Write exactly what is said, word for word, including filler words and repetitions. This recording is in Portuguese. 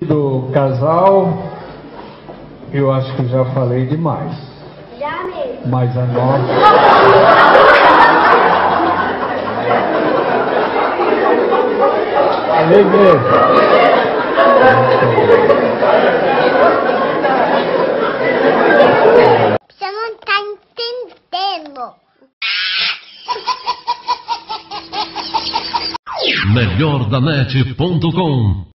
Do casal, eu acho que já falei demais. Já mesmo. Mas a nossa. Falei mesmo. Você não tá entendendo. melhor da net ponto com